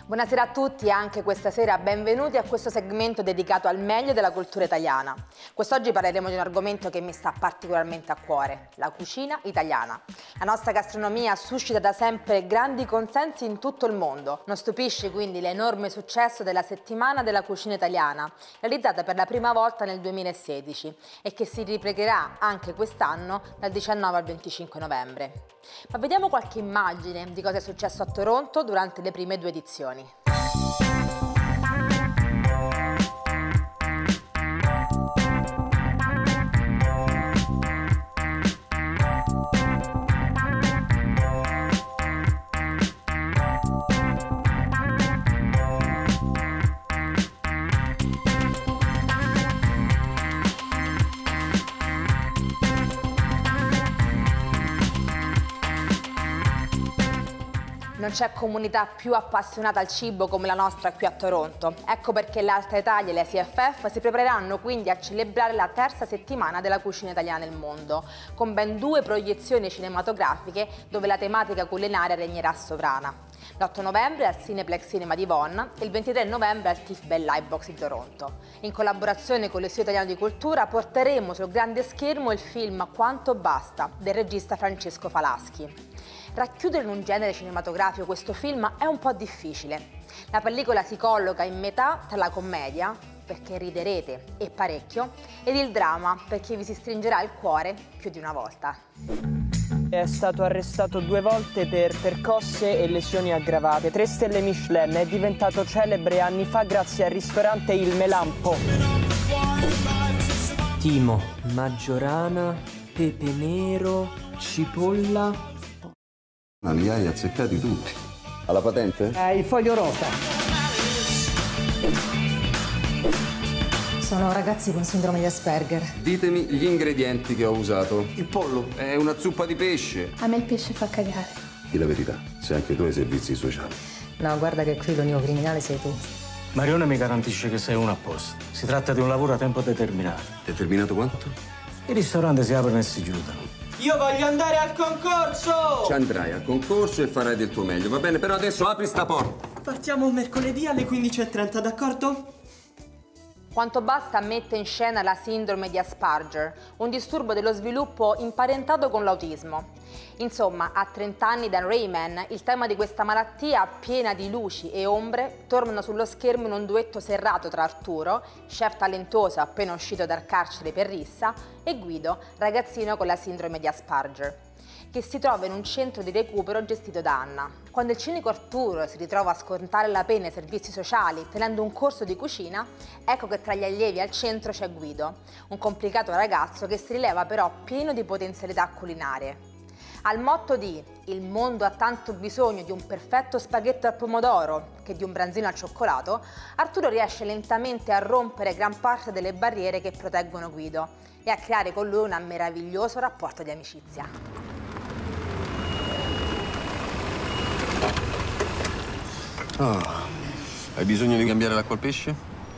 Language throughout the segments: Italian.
Buonasera a tutti e anche questa sera benvenuti a questo segmento dedicato al meglio della cultura italiana. Quest'oggi parleremo di un argomento che mi sta particolarmente a cuore, la cucina italiana. La nostra gastronomia suscita da sempre grandi consensi in tutto il mondo. Non stupisce quindi l'enorme successo della Settimana della Cucina Italiana, realizzata per la prima volta nel 2016 e che si ripeterà anche quest'anno dal 19 al 25 novembre. Ma vediamo qualche immagine di cosa è successo a Toronto durante le prime due edizioni. Non c'è comunità più appassionata al cibo come la nostra qui a Toronto. Ecco perché l'Alta Italia e le CFF si prepareranno quindi a celebrare la terza settimana della cucina italiana nel mondo, con ben 2 proiezioni cinematografiche dove la tematica culinaria regnerà sovrana. L'8 novembre al Cineplex Cinema di Vaughan e il 23 novembre al TIFF Bell Livebox di Toronto. In collaborazione con l'Istituto Italiano di Cultura porteremo sul grande schermo il film Quanto basta del regista Francesco Falaschi. Racchiudere in un genere cinematografico questo film è un po' difficile. La pellicola si colloca in metà tra la commedia, perché riderete e parecchio, ed il dramma, perché vi si stringerà il cuore più di una volta. È stato arrestato 2 volte per percosse e lesioni aggravate. 3 stelle Michelin, è diventato celebre anni fa grazie al ristorante Il Melampo. Timo, maggiorana, pepe nero, cipolla. Ma li hai azzeccati tutti. Alla patente? Il foglio rosa. Sono ragazzi con sindrome di Asperger. Ditemi gli ingredienti che ho usato. Il pollo. È una zuppa di pesce. A me il pesce fa cagare. Di la verità, se anche tu hai servizi sociali. No, guarda che qui l'unico criminale sei tu. Marione mi garantisce che sei uno a posto. Si tratta di un lavoro a tempo determinato. Determinato quanto? I ristoranti si aprono e si chiudono. Io voglio andare al concorso! Ci andrai al concorso e farai del tuo meglio, va bene? Però adesso apri sta porta. Partiamo mercoledì alle 15:30, d'accordo? Quanto basta mette in scena la sindrome di Asperger, un disturbo dello sviluppo imparentato con l'autismo. Insomma, a 30 anni da Rayman, il tema di questa malattia, piena di luci e ombre, tornano sullo schermo in un duetto serrato tra Arturo, chef talentuoso appena uscito dal carcere per rissa, e Guido, ragazzino con la sindrome di Asperger, che si trova in un centro di recupero gestito da Anna. Quando il cinico Arturo si ritrova a scontare la pena ai servizi sociali tenendo un corso di cucina, ecco che tra gli allievi al centro c'è Guido, un complicato ragazzo che si rileva però pieno di potenzialità culinarie. Al motto di "il mondo ha tanto bisogno di un perfetto spaghetto al pomodoro che di un branzino al cioccolato", Arturo riesce lentamente a rompere gran parte delle barriere che proteggono Guido e a creare con lui un meraviglioso rapporto di amicizia. Oh, hai bisogno di cambiare l'acqua al pesce?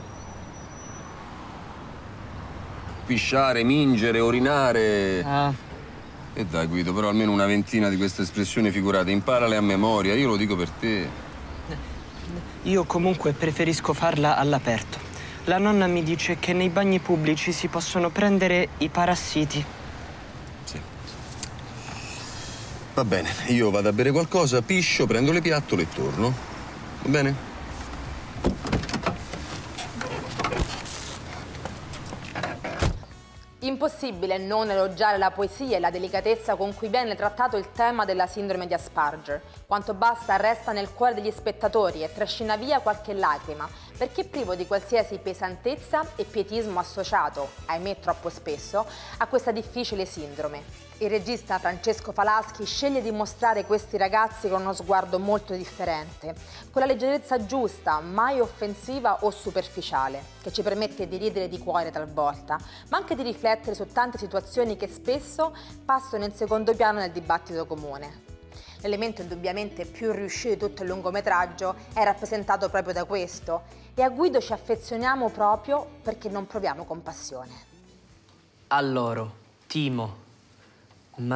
Pisciare, mingere, orinare. E dai Guido, però almeno una ventina di queste espressioni figurate, imparale a memoria, io lo dico per te. Io comunque preferisco farla all'aperto. La nonna mi dice che nei bagni pubblici si possono prendere i parassiti. Sì. Va bene, io vado a bere qualcosa, piscio, prendo le piattole e torno. Va bene? Impossibile non elogiare la poesia e la delicatezza con cui viene trattato il tema della sindrome di Asperger. Quanto basta resta nel cuore degli spettatori e trascina via qualche lacrima, perché privo di qualsiasi pesantezza e pietismo associato, ahimè troppo spesso, a questa difficile sindrome. Il regista Francesco Falaschi sceglie di mostrare questi ragazzi con uno sguardo molto differente, con la leggerezza giusta, mai offensiva o superficiale, che ci permette di ridere di cuore talvolta, ma anche di riflettere su tante situazioni che spesso passano in secondo piano nel dibattito comune. L'elemento indubbiamente più riuscito di tutto il lungometraggio è rappresentato proprio da questo, e a Guido ci affezioniamo proprio perché non proviamo compassione. A loro, Timo,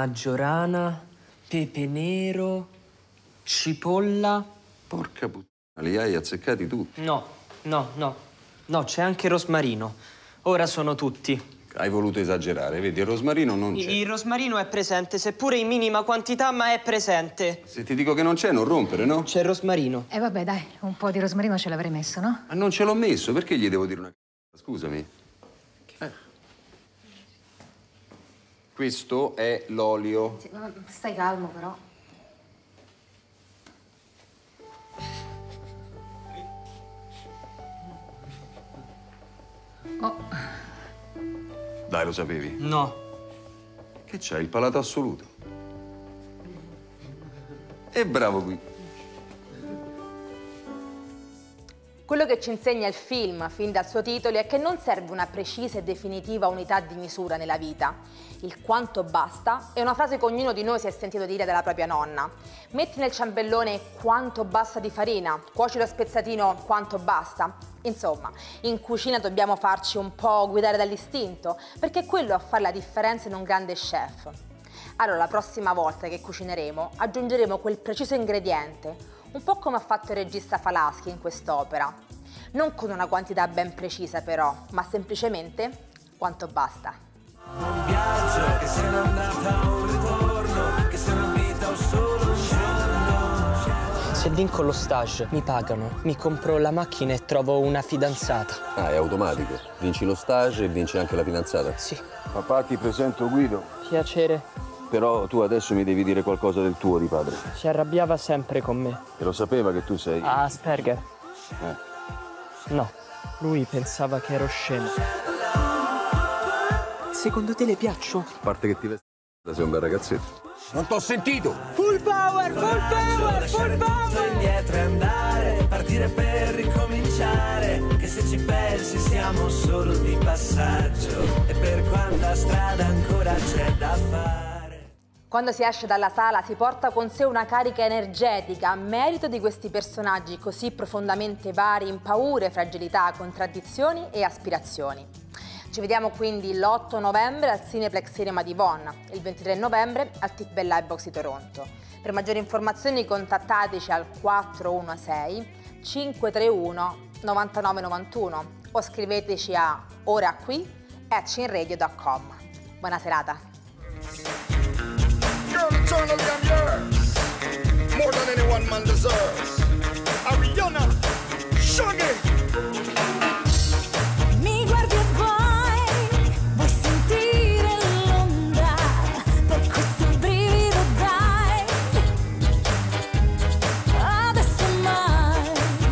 maggiorana, pepe nero, cipolla. Porca puttana. Li hai azzeccati tutti. No, c'è anche rosmarino. Ora sono tutti. Hai voluto esagerare, vedi, il rosmarino non c'è. Il rosmarino è presente, seppure in minima quantità, ma è presente. Se ti dico che non c'è, non rompere, no? C'è il rosmarino. Vabbè, dai, un po' di rosmarino ce l'avrei messo, no? Ma non ce l'ho messo, perché gli devo dire una cosa? Scusami. Questo è l'olio. Sì, ma stai calmo, però. Oh. Dai, lo sapevi? No. Che c'hai, il palato assoluto. E bravo qui. Quello che ci insegna il film, fin dal suo titolo, è che non serve una precisa e definitiva unità di misura nella vita. Il quanto basta è una frase che ognuno di noi si è sentito dire dalla propria nonna. Metti nel ciambellone quanto basta di farina, cuoci lo spezzatino quanto basta. Insomma, in cucina dobbiamo farci un po' guidare dall'istinto, perché è quello a fare la differenza in un grande chef. Allora, la prossima volta che cucineremo, aggiungeremo quel preciso ingrediente, un po' come ha fatto il regista Falaschi in quest'opera. Non con una quantità ben precisa però, ma semplicemente quanto basta. Un viaggio che sia un'andata o un ritorno, che sia una vita o solo un giorno. Se vinco lo stage, mi pagano, mi compro la macchina e trovo una fidanzata. Ah, è automatico. Vinci lo stage e vinci anche la fidanzata? Sì. Papà, ti presento Guido. Piacere. Però tu adesso mi devi dire qualcosa del tuo di padre. Si arrabbiava sempre con me. E lo sapeva che tu sei... Ah, Asperger. No, lui pensava che ero scemo. Secondo te le piaccio? A parte che ti vesti, sei un bel ragazzetto. Non t'ho sentito! Full power, full power, full power! Indietro e andare, partire per ricominciare, che se ci pensi siamo solo di passaggio, e per quanta strada ancora c'è da fare. Quando si esce dalla sala si porta con sé una carica energetica a merito di questi personaggi così profondamente vari in paure, fragilità, contraddizioni e aspirazioni. Ci vediamo quindi l'8 novembre al Cineplex Cinema di Bonn, il 23 novembre al Tic Bell Livebox di Toronto. Per maggiori informazioni contattateci al 416 531 9991 o scriveteci a oraqui@cineradio.com. Buona serata! Mi guardi e vuoi sentire l'onda, per questo brivido dai, adesso mai.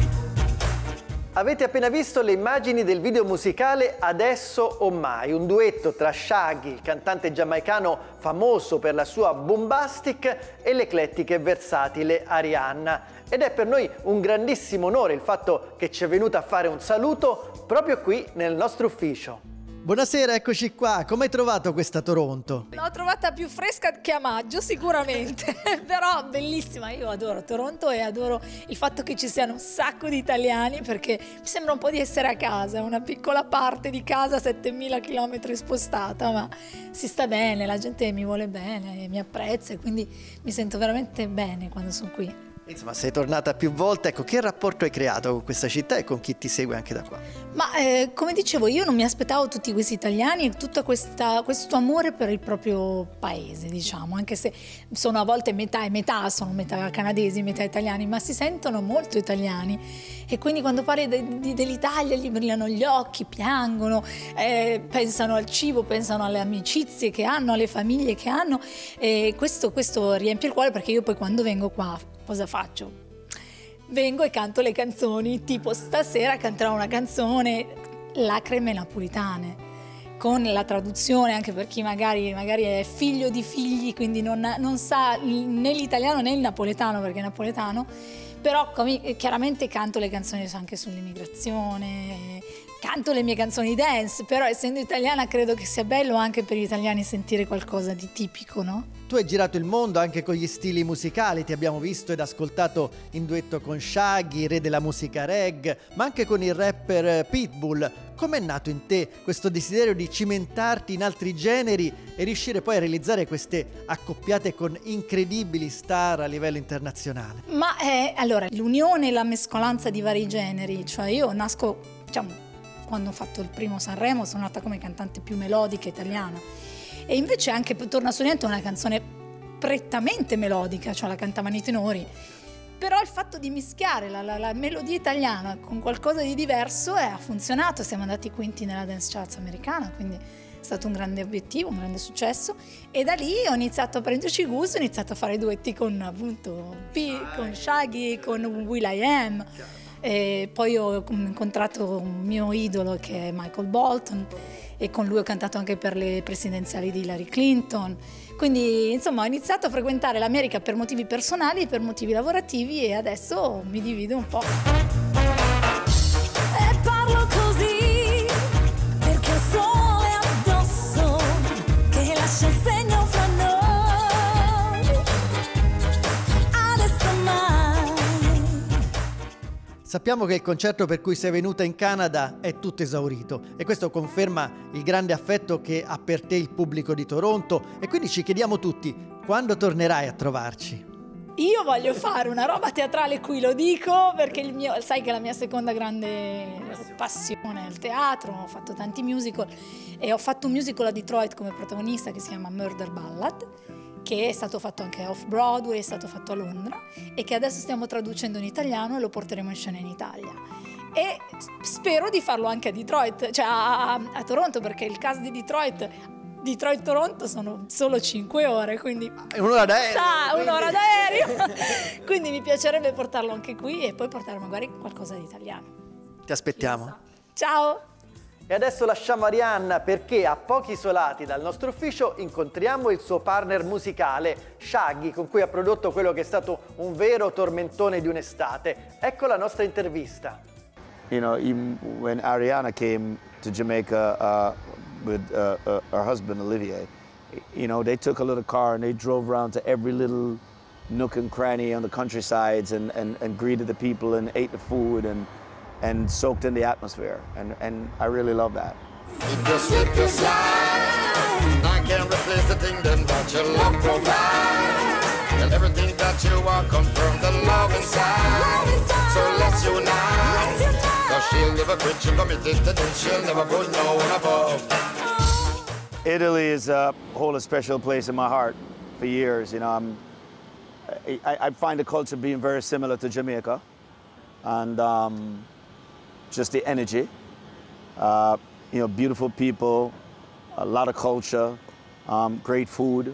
Avete appena visto le immagini del video musicale Adesso o Mai, un duetto tra Shaggy, il cantante giamaicano famoso per la sua bombastic, e l'eclettica e versatile Arianna. Ed è per noi un grandissimo onore il fatto che ci è venuta a fare un saluto proprio qui nel nostro ufficio. Buonasera, eccoci qua. Come hai trovato questa Toronto? L'ho trovata più fresca che a maggio sicuramente, però bellissima. Io adoro Toronto e adoro il fatto che ci siano un sacco di italiani, perché mi sembra un po' di essere a casa, una piccola parte di casa 7000 km spostata, ma si sta bene, la gente mi vuole bene, mi apprezza e quindi mi sento veramente bene quando sono qui. Insomma, sei tornata più volte. Ecco, che rapporto hai creato con questa città e con chi ti segue anche da qua? Ma come dicevo, io non mi aspettavo tutti questi italiani e tutto questo amore per il proprio paese, diciamo, anche se sono a volte metà e metà, sono metà canadesi, metà italiani, ma si sentono molto italiani e quindi quando parli dell'Italia gli brillano gli occhi, piangono, pensano al cibo, pensano alle amicizie che hanno, alle famiglie che hanno, e questo riempie il cuore, perché io poi quando vengo qua cosa faccio? Vengo e canto le canzoni, tipo stasera canterò una canzone, Lacrime napolitane, con la traduzione anche per chi magari è figlio di figli, quindi non sa né l'italiano né il napoletano, perché è napoletano, però chiaramente canto le canzoni anche sull'immigrazione, canto le mie canzoni dance, però essendo italiana credo che sia bello anche per gli italiani sentire qualcosa di tipico, no? Tu hai girato il mondo anche con gli stili musicali, ti abbiamo visto ed ascoltato in duetto con Shaggy, re della musica reggae, ma anche con il rapper Pitbull. Com'è nato in te questo desiderio di cimentarti in altri generi e riuscire poi a realizzare queste accoppiate con incredibili star a livello internazionale? Ma allora, l'unione e la mescolanza di vari generi, cioè io nasco, diciamo, quando ho fatto il primo Sanremo sono nata come cantante più melodica italiana e invece anche Torna su niente è una canzone prettamente melodica, cioè la cantavano i tenori, però il fatto di mischiare la melodia italiana con qualcosa di diverso ha funzionato, siamo andati quinti nella dance charts americana, quindi è stato un grande obiettivo, un grande successo e da lì ho iniziato a prenderci gusto, ho iniziato a fare duetti con appunto con Shaggy, con will.i.am. E poi ho incontrato un mio idolo che è Michael Bolton e con lui ho cantato anche per le presidenziali di Hillary Clinton, quindi insomma ho iniziato a frequentare l'America per motivi personali e per motivi lavorativi e adesso mi divido un po'. E parlo così perché ho sole addosso che lascia il segno fra noi. Adesso mai. Sappiamo che il concerto per cui sei venuta in Canada è tutto esaurito e questo conferma il grande affetto che ha per te il pubblico di Toronto e quindi ci chiediamo tutti, quando tornerai a trovarci? Io voglio fare una roba teatrale, qui lo dico, perché sai che la mia seconda grande passione è il teatro, ho fatto tanti musical e ho fatto un musical a Detroit come protagonista che si chiama Murder Ballad, che è stato fatto anche off-Broadway, è stato fatto a Londra e che adesso stiamo traducendo in italiano e lo porteremo in scena in Italia. E spero di farlo anche a Detroit, cioè a Toronto, perché il cast di Detroit-Toronto sono solo 5 ore, quindi un'ora d'aereo. Un'ora d'aereo. Quindi mi piacerebbe portarlo anche qui e poi portare magari qualcosa di italiano. Ti aspettiamo. Ciao! E adesso lasciamo Arianna perché a pochi isolati dal nostro ufficio incontriamo il suo partner musicale, Shaggy, con cui ha prodotto quello che è stato un vero tormentone di un'estate. Ecco la nostra intervista. You know, even when Ariana came to Jamaica with her husband Olivier, you know, they took a little car and they drove around to every little nook and cranny on the countrysides and greeted the people and ate the food and soaked in the atmosphere, and I really love that. If you slip your slide, I can't replace the thing then that your love provide. And everything that you want comes from the love inside. So let's unite. Cause she'll never quit, she'll committed to this, she'll never put no one above. Italy is hold a special place in my heart for years. You know, I find the culture being very similar to Jamaica, and just the energy, you know, beautiful people, a lot of culture, great food,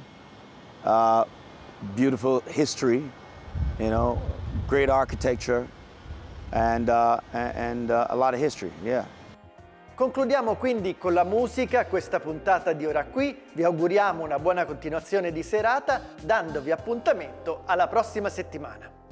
beautiful history, you know, great architecture, and a lot of history, yeah. Concludiamo quindi con la musica questa puntata di Ora Qui, vi auguriamo una buona continuazione di serata, dandovi appuntamento alla prossima settimana.